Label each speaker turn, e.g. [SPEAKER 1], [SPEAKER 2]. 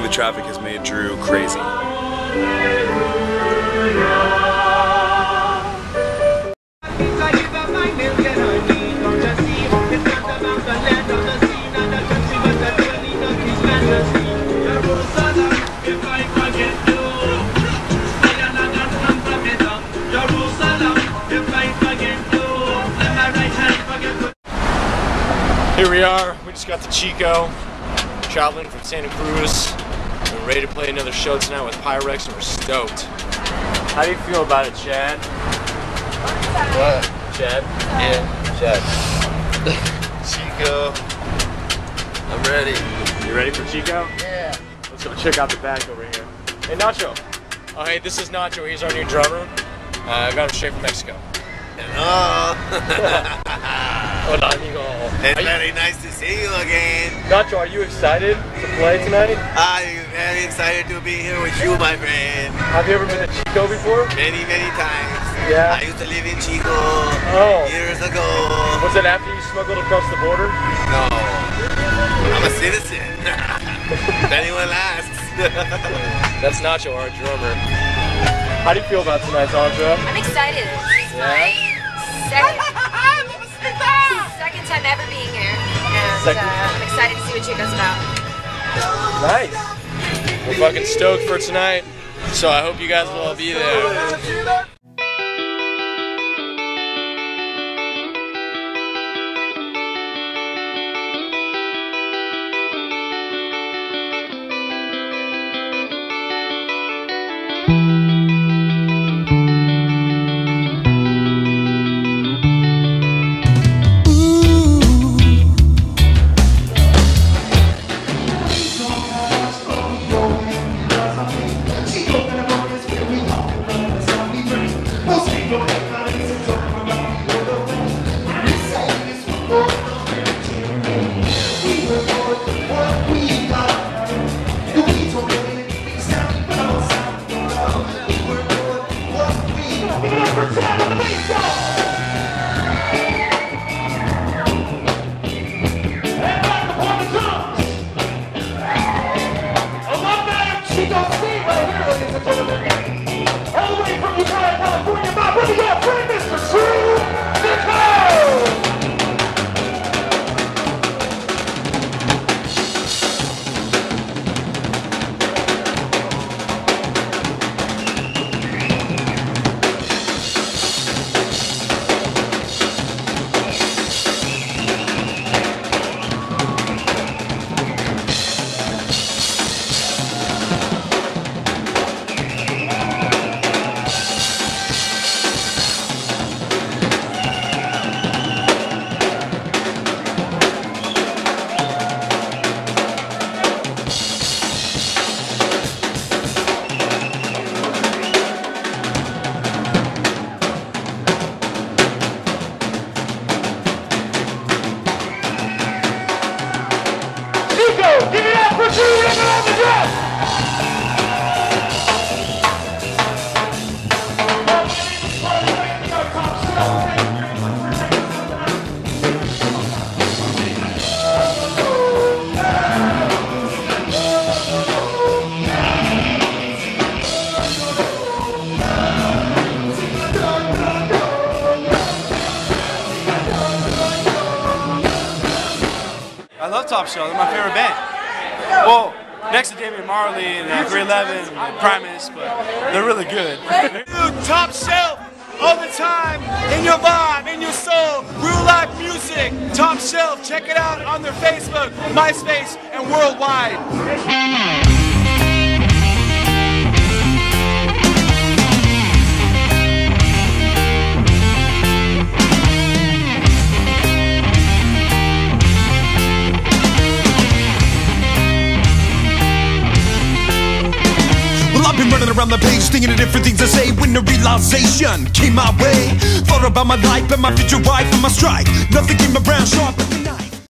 [SPEAKER 1] the traffic has made Drew crazy.
[SPEAKER 2] Here we are, we just got to Chico, traveling from Santa Cruz. We're ready to play another show tonight with Pyrex and we're stoked. How do you feel about it, Chad?
[SPEAKER 3] What?
[SPEAKER 2] Chad?
[SPEAKER 3] Yeah, Chad. Chico. I'm ready.
[SPEAKER 2] You ready for Chico?
[SPEAKER 3] Yeah.
[SPEAKER 2] Let's go check out the back over here. Hey, Nacho. Oh, hey, this is Nacho. He's our new drummer. I got him straight from Mexico.
[SPEAKER 3] Hello.
[SPEAKER 2] Hola, amigo.
[SPEAKER 3] It's very nice to see you again.
[SPEAKER 2] Nacho, are you excited to play tonight?
[SPEAKER 3] I'm very excited to be here with you, my friend.
[SPEAKER 2] Have you ever been to Chico before?
[SPEAKER 3] Many, many times.
[SPEAKER 2] Yeah.
[SPEAKER 3] I used to live in Chico years ago.
[SPEAKER 2] Was it after you smuggled across the border?
[SPEAKER 3] No. I'm a citizen. If anyone asks.
[SPEAKER 2] That's Nacho, our drummer. How do you feel about tonight's Andra?
[SPEAKER 4] I'm excited. This is my second time ever being here, and I'm excited to see what Chico's about.
[SPEAKER 2] Nice. We're fucking stoked for tonight, so I hope you guys will all be there.
[SPEAKER 5] Give it up for Drew on the dress!
[SPEAKER 6] I love Top Shelf, they're my favorite band. Well, next to Damian Marley and 311 and Primus, but they're really good. Dude, Top Shelf, all the time, in your vibe, in your soul, real life music. Top Shelf, check it out on their Facebook, MySpace, and worldwide.
[SPEAKER 7] Been running around the page, thinking of different things to say. When the realization came my way, thought about my life and my future wife and my strike. Nothing came around sharp.